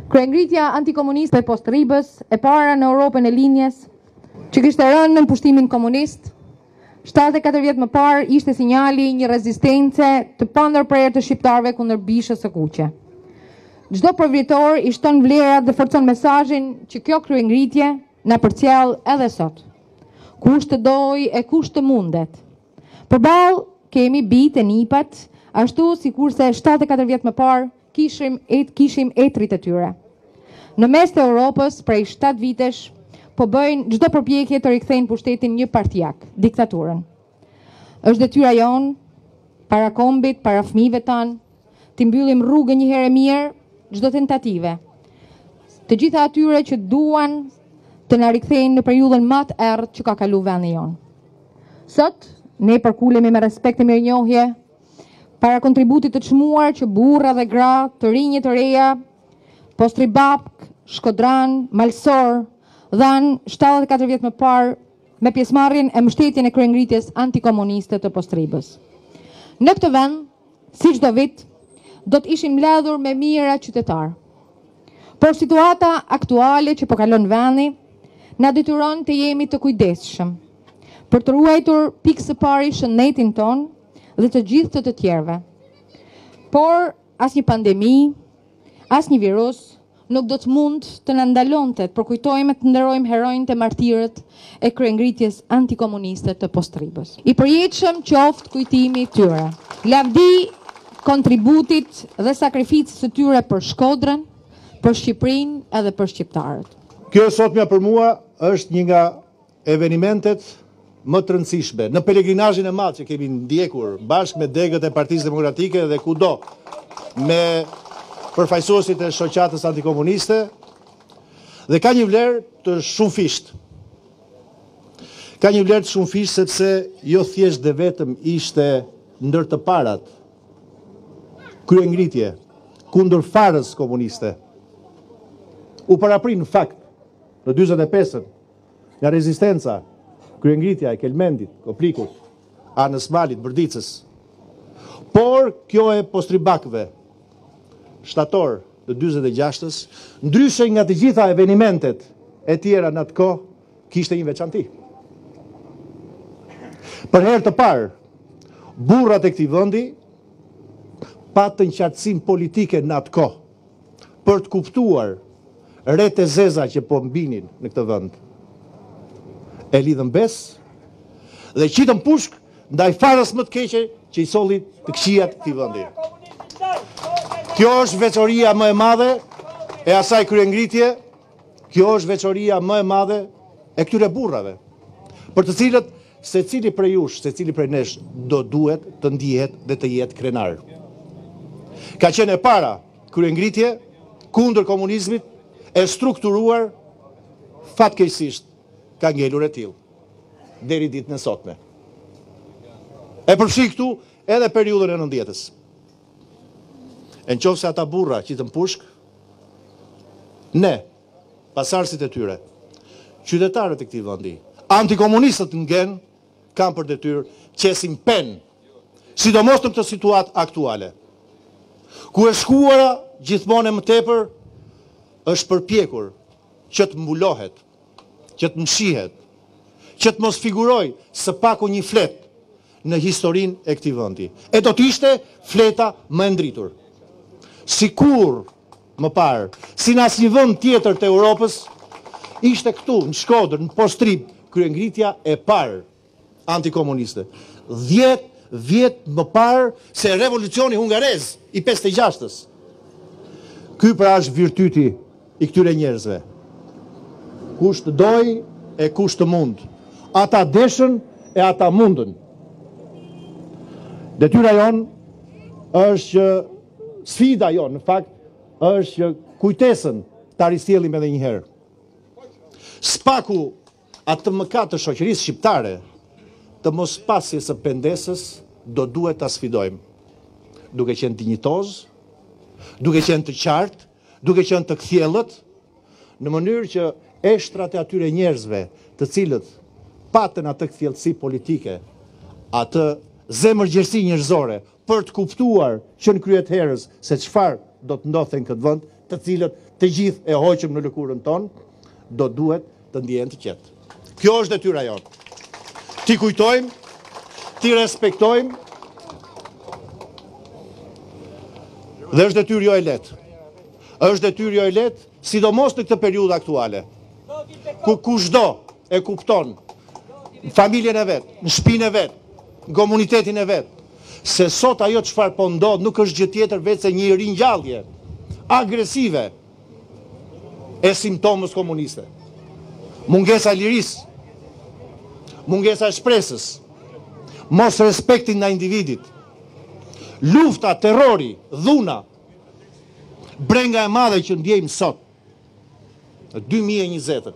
Kryengritja antikomuniste e post-Ribës, e para në Europën e linjes, që kishte rënë në pushtimin komunist, 74 vjet më parë ishte sinjali një rezistence të pandërprerë të shqiptarëve kundër bishës së kuqe. Çdo përvjetor i shton vlerat dhe forcon mesazhin që kjo kryengritje na përcjell edhe sot. Kush të doj e kush të mundet. Përballë kemi bitë e nipat, ashtu sikurse 74 vjet më parë kishim etrit e tyre. Në mes të Europës, prej 7 vitesh, po bëjnë çdo përpjekje të rikthejnë pushtetin një partijak, diktaturën. Është detyra jonë, para kombit, para fëmijëve tanë, të mbyllim rrugën një herë mirë çdo tentative. Të gjitha atyre që duan të na rikthejnë në periudhën më të errët që ka kaluar vendi jonë. Sot ne përkulemi me respekt e mirënjohje para kontributit të çmuar që burra dhe gra, të rinjë të reja, Postribap, Shkodran, Malsor, dhanë 74 vjet më parë me pjesëmarrjen e mbështetjen e kryengritjes antikomuniste të Postribës. Në këtë vend, si çdo vit, do të ishin mbledhur me mijëra qytetar. Por situata aktuale që po kalon vendi na detyron të jemi të kujdesshëm për të ruajtur pikë së pari shëndetin ton dhe të gjithë të tjerëve. Por asnjë pandemi, asnjë virus nuk do të mund të na ndalonte të përkujtojmë të nderojmë heronjtë e martirët e kryengritjes antikomuniste të Postribës. I përjetshëm qoftë kujtimi i tyre. Lavdi kontributit dhe sakrificës së tyre për Shkodrën, për Shqipërinë edhe për shqiptarët. Kjo sotmja për mua është një nga evenimentet më të rëndësishme në pelegrinazhin e madh që kemi ndjekur bashkë me degët e Partisë Demokratike dhe kudo me përfaqësuesit e shoqatës antikomuniste dhe ka një vlerë të shumëfisht. Ka një vlerë të shumëfisht sepse jo thjesht dhe vetëm ishte ndër të parat kryengritje kundër farës komuniste. U paraprin në fakt në 45-ën nga rezistenca, kryengritja e Kelmendit, Koplikut, Anës Malit, Bërdicës. Por kjo e Postribakëve, shtator të 46-ës, ndryshe nga të gjitha evenimentet e tjera në atë kohë, kishte një veçanti. Për herë të parë, burrat e këtij vendi patën qartësinë politike në atë kohë për të kuptuar rreth e zeza që po mbinin në këtë vend. E lidhën bes dhe qitën pushk ndaj farës më të keqe që i solli të këqijat këtij vendi. Kjo është veçoria më e madhe e asaj kryengritje, kjo është veçoria më e madhe e këtyre burrave, për të cilët secili prej jush, secili prej nesh do duhet të ndihet dhe të jetë krenar. Ka qenë e para kryengritje kundër komunizmit e strukturuar fatkeqësisht ka ngelur e tillë deri ditën e sotme. E përfshi këtu edhe periudhën e 90-s. E në qofë se ata burra që të mpushk, ne, pasarësit e tyre, qytetarët e këtij vendi, antikomunistët ngen, kam për detyrë qesim pen, sidomos në këtë situatë aktuale, ku e shkuara gjithmonë më tepër është përpjekur që të mbulohet, që të mshihet, që të mos figuroj së paku një flet në historinë e këtij vendi. E do të ishte fleta më e ndritur. Sikur më parë, si në asnjë vend tjetër të Europës, ishte këtu në Shkodër, në Postrib, kryengritja e parë antikomuniste. 10 vjet më parë se revolucioni hungarez i 56-ës. Ky pra është virtyti i këtyre njerëzve. Kush të doj e kush të mund. Ata deshën e ata mundën. Detyra jonë është që sfida jonë, në fakt, është që kujtesën ta risjellim edhe një herë. Spaku atë mëkat të shoqërisë shqiptare, të mos pasjes së pendesës, do duhet ta sfidojmë. Duke qenë dinjitoz, duke qenë të qartë, duke qenë të kthjellët, në mënyrë që eshtrat e atyre njerëzve, të cilët patën atë kthjellësi politike, atë zemërgjerësi njerëzore, për të kuptuar që në kryet herës se çfarë do të ndodhte në këtë vend, të cilët të gjithë e hoqëm në lëkurën tonë, do duhet të ndjen të qetë. Kjo është detyra jonë. Ti kujtojmë, ti respektojmë, dhe është detyrë jo e letë. Është detyrë jo e letë, sidomos në këtë periudhë aktuale, ku kushdo e kupton në familjen e vetë, në shtëpinë e vetë, në komunitetin e vetë, se sot ajo çfarë po ndodh nuk është gjë tjetër veç se një ringjallje agresive e simptomës komuniste. Mungesa e lirisë, mungesa e shpresës, mos respekti ndaj individit, lufta, terrori, dhuna, brenga e madhe që ndjejmë sot, në 2020.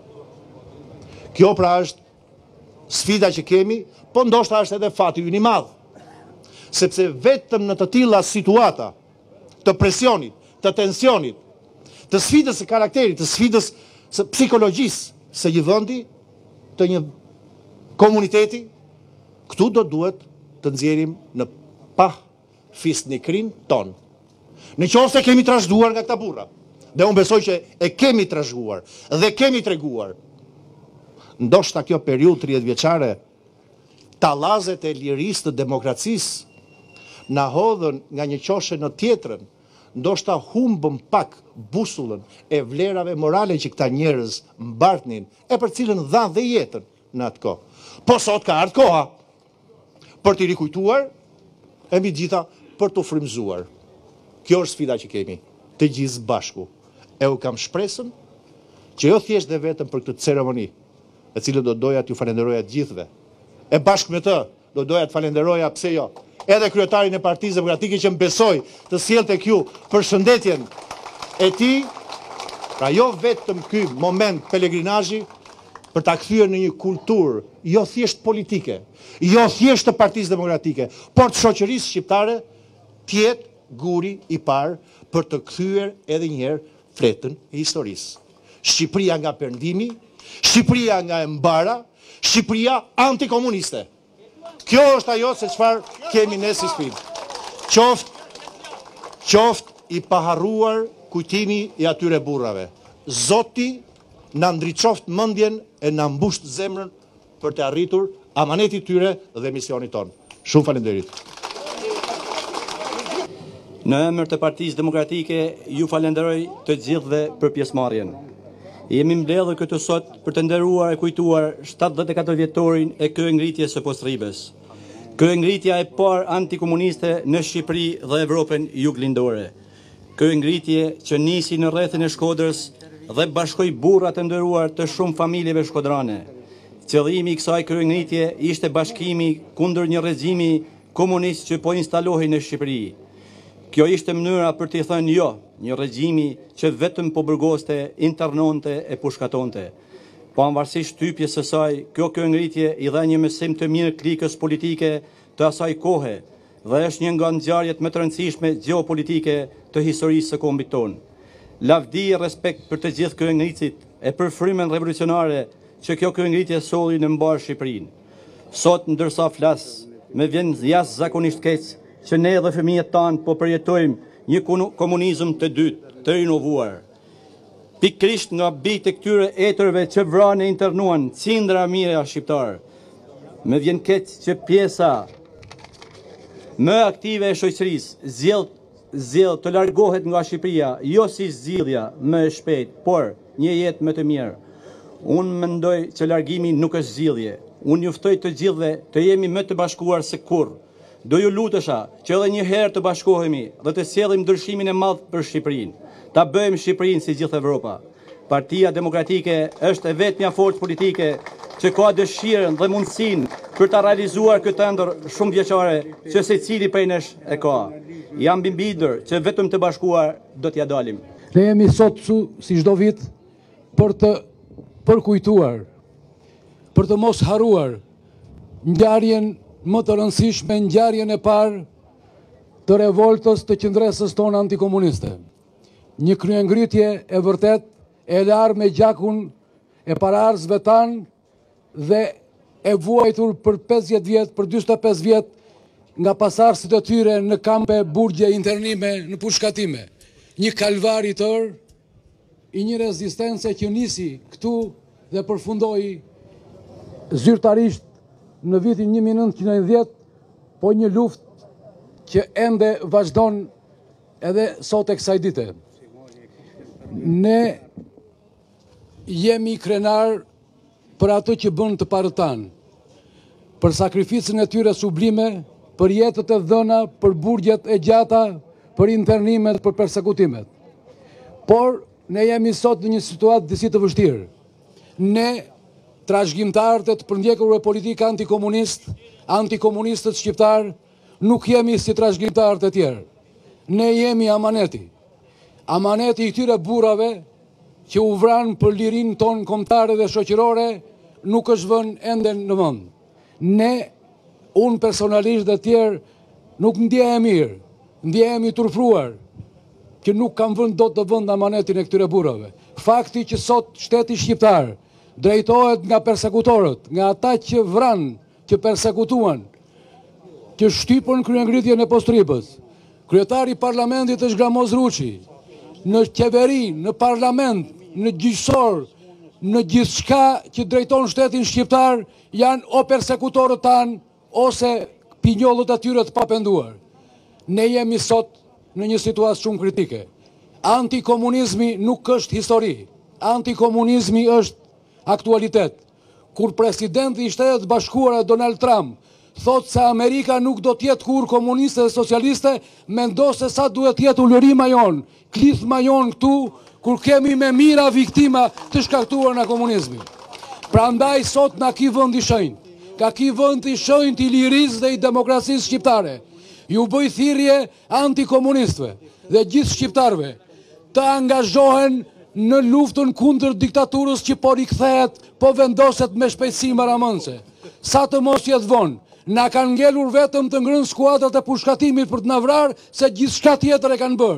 Kjo pra është sfida që kemi, po ndoshta është edhe fati ynë i madh. Sepse vetëm në të tilla situata të presionit, të tensionit, të sfidës së karakterit, të sfidës së psikologjisë së një vendi, të një komuniteti, këtu do duhet të nxjerrim në pa fisnikrin ton. Në qoftë se kemi trashëguar nga këta burra, dhe unë besoj që e kemi trashëguar dhe kemi treguar, ndoshta kjo periudhë 30 vjeçare, tallazet e lirisë të demokracisë na hodhën nga një qoshe në tjetrën, ndoshta humbëm pak busullën e vlerave morale që këta njerëz mbartnin, e për cilën dhanë dhe jetën në atë kohë. Po sot ka ardhur koha për t'i rikujtuar, e mbi gjitha për t'u frymëzuar. Kjo është sfida që kemi, të gjithë bashku. E u kam shpresën që jo thjesht dhe vetëm për këtë ceremoni, e cilë do doja t'ju falenderoja të gjithëve. E bashkë me të, do doja të falenderoja, pse jo, edhe kryetarin e Partisë Demokratike që më besoj të sjellte këtu për shëndetjen e tij, pra jo vetëm ky moment pelegrinazhi, për ta kthyer në një kulturë jo thjesht politike, jo thjesht të Partisë Demokratike, por të shoqërisë shqiptare, të jetë guri i parë për të kthyer edhe një herë fletën e historisë. Shqipëria nga perëndimi, Shqipëria nga e mbara, Shqipëria antikomuniste. Kjo është ajo se çfarë kemi ne si sfidë. Qoftë i paharruar kujtimi i atyre burrave. Zoti na ndriçoft mendjen e na mbusht zemrën për të arritur amanetit tyre dhe misionit tonë. Shumë faleminderit. Në emër të Partisë Demokratike ju falenderoj të gjithëve për pjesëmarrjen. Jemi mbledhur këtu sot për të nderuar e kujtuar 74 vjetorin e kryengritjes së Postribës. Kryengritja e parë antikomuniste në Shqipëri dhe Evropën juglindore. Kryengritje që nisi në rrethin e Shkodrës dhe bashkoi burra të nderuar të shumë familjeve shkodrane. Qëllimi i kësaj kryengritje ishte bashkimi kundër një regjimi komunist që po instalohej në Shqipëri. Kjo ishte mënyra për t'i thënë jo, një regjimi që vetëm po burgoste, internonte e pushkatonte. Po anvarësisht shtypjes së saj, kjo kryengritje i dha një mësim të mirë klikës politike të asaj kohe dhe është një nga ngjarjet më të rëndësishme gjeopolitike të historisë së kombit tonë. Lavdi e respekt për të gjithë kryengritësit e për frymën revolucionare që kjo kryengritje solli në mbar Shqipërinë. Sot ndërsa flas, më vjen jashtëzakonisht keq që ne dhe fëmijët tanë po përjetojmë një komunizëm të dytë, të rinovuar. Pikrisht nga bijtë e këtyre etërve që vranë e internuan cindra mira shqiptarë. Më vjen keq që pjesa më aktive e shoqërisë zgjell të largohet nga Shqipëria, jo si zgjidhja më e shpejtë, por një jetë më të mirë. Unë mendoj që largimi nuk është zgjidhje. Unë juftoj të gjithëve të jemi më të bashkuar se kurrë. Do ju lutesha që edhe një herë të bashkohemi dhe të sjellim ndryshimin e madh për Shqipërinë. Ta bëjmë Shqipërinë si gjithë Evropa. Partia Demokratike është e vetmja forcë politike që ka dëshirën dhe mundësinë për ta realizuar këtë ëndër shumë vjeçare që secili prej nesh e ka. Jam bindur që vetëm të bashkuar do t'ja dalim. Ne jemi sot si çdo vit për të përkujtuar, për të mos harruar ngjarjen më të rëndësishme, ngjarjen e parë të revoltës të qendresës tonë antikomuniste. Një kryengritje e vërtet e larë me gjakun e paraardhësve tanë dhe e vuajtur për 50 vjet, për 45 vjet nga pasardhësit e tyre në kampe, burgje, internime, në pushkatime. Një kalvar i tërë i një rezistence që nisi këtu dhe përfundoi zyrtarisht në vitin 1910, po një luftë që ende vazhdon edhe sot e kësaj dite. Ne jemi krenar për atë që bën të parët tanë, për sakrificën e tyre sublime, për jetët e dhëna, për burgjet e gjata, për internimet, për persekutimet. Por ne jemi sot në një situatë disi të vështirë. Ne, trashëgimtarët e të përndjekur e politikë antikomunistët shqiptarë, nuk jemi si trashëgimtarët e tjerë. Ne jemi amaneti. Amaneti i tyre burrave që u vranë për lirinë tonë kombëtare dhe shoqërore, nuk është vënë ende në vend. Ne, unë personalisht dhe tjerë, nuk ndjehemi mirë, ndjehemi turpruar, që nuk kam vënë dot të vënd amanetin e këtyre burrave. Fakti që sot shteti shqiptar drejtohet nga persekutorët, nga ata që vranë, që persekutuan, që shtypën kryengritjen e postribës. Kryetari i parlamentit është Gramoz Ruçi. Në qeveri, në parlament, në gjyqësor, në gjithçka që drejton shtetin shqiptar, janë o persekutorët tanë, ose pinjollët atyre të papenduar. Ne jemi sot në një situatë shumë kritike. Antikomunizmi nuk është histori. Antikomunizmi është aktualitet. Kur presidenti i Shtetit Bashkuara Donald Trump thotë se Amerika nuk do t'jetë kur komuniste dhe socialiste, mendo se sa duhet t'jetë ulërima jonë, klithma jonë këtu, kur kemi me mira viktima të shkaktuar nga komunizmi. Prandaj sot na ki vënd i shenjtë, ka ki vënd i shenjtë i lirisë dhe i demokracisë shqiptare. Ju bëj thirrje antikomunistëve dhe gjithë shqiptarëve të angazhohen në luftën kundër diktaturës që po rikthehet, po vendoset me shpejtësi maramëndse. Sa të mos jetë vonë, na kanë ngelur vetëm të ngrënë skuadrat e pushkatimit për të na vrarë, se gjithçka tjetër e kanë bërë.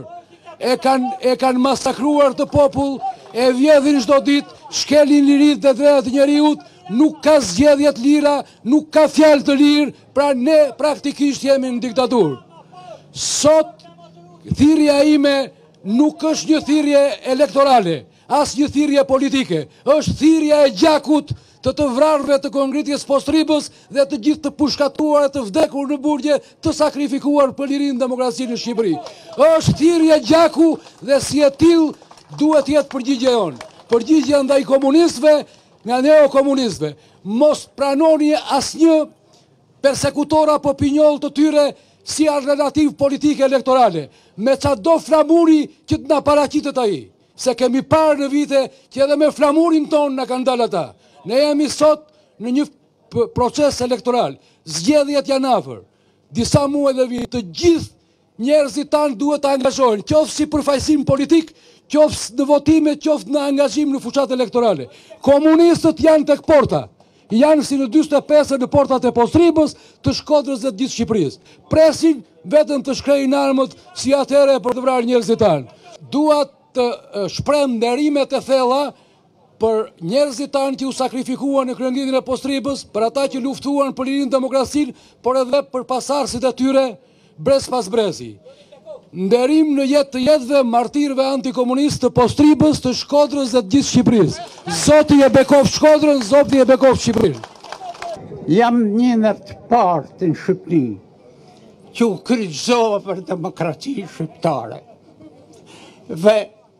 E kanë masakruar të popull, e vjedhin çdo ditë, shkelin liritë dhe drejtat e njeriut, nuk ka zgjedhje të lira, nuk ka fjalë të lirë, pra ne praktikisht jemi në diktaturë. Sot thirrja ime nuk është një thirrje elektorale, as një thirrje politike, është thirrja e gjakut të vrarëve të kongritjes postribës dhe të gjithë të pushkatuar e të vdekur në burgje, të sakrifikuar për lirinë demokracinë në Shqipëri. Është thirrje gjaku dhe si e tillë duhet jetë përgjigje jonë. Përgjigje ndaj komunistëve, nga neokomunistëve. Mos pranoni asnjë persekutor apo pinjoll të tyre si alternativë politike elektorale, me çdo flamuri që të na paraqitet ai. Se kemi parë në vite që edhe me flamurin ton na kanë dalë ata. Ne jemi sot në një proces elektoral. Zgjedhjet janë afër. Disa muaj dhe vite, të gjithë njerëzit tanë duhet të angazhohen, qoftë si përfaqësim politik, qoftë në votime, qoftë në angazhim në fuqat elektorale. Komunistët janë tek porta. Janë si në 45 në portat e postribës, të Shkodrës dhe të gjithë Shqipërisë. Presin vetëm të shkrejnë armët si atëre për të vrarë njerëzit tanë. Dua të shpreh nderime të thella për njerëzit tanë që u sakrifikuan në kryengritjen e postribës, për ata që luftuan për lirinë demokracinë, por edhe për pasardhësit e tyre brez pas brezi. Nderim në jetë të jetëve martirëve antikomunistë të postribës, të Shkodrës dhe të gjithë Shqipërisë. Zoti e bekoft Shkodrën, Zoti e bekoft Shqipërinë. Jam një ndër të partë në Shqipëri që u kryqëzova për demokracinë shqiptare. Dhe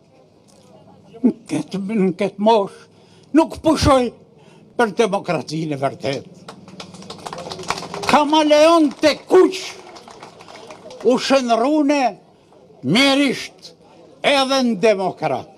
në këtë moshë nuk pushoj për demokracinë e vërtetë. Kamaleon të kuq u shënrune merisht edhe në demokrat.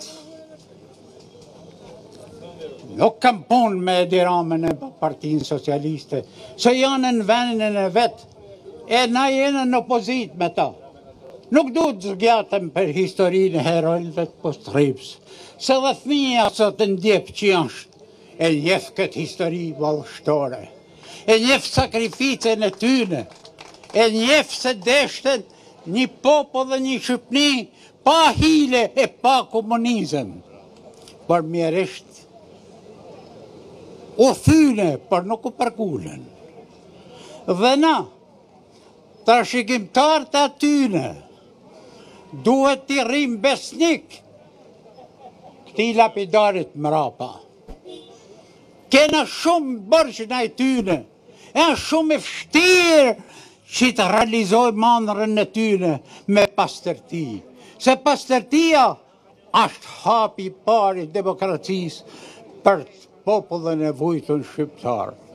Nuk kam punë me Edi Ramën e Partinë Socialiste, se janë në vendin e vetë, e na jenë në opozit me ta. Nuk du të zgjatëm për historinë e herojve të postribës, se dhe fëmija sot të ndjep që është, e njef këtë histori vallështore, e njef sakrificën e tyne, e njef se deshten një popull dhe një Shqipëni pa hile e pa komunizëm. Por mjerisht u thyne, por nuk u përkullën. Dhe na, trashëgimtarët të atyne, duhet t'i rrim besnik ti lapidarit mrapa. Kena shumë bërshën e tyne, e shumë e fështirë që të realizoj mandrën e tyne me pastërti. Se pastërtia është hapi pari demokracisë për popullën e vujtën shqiptarë.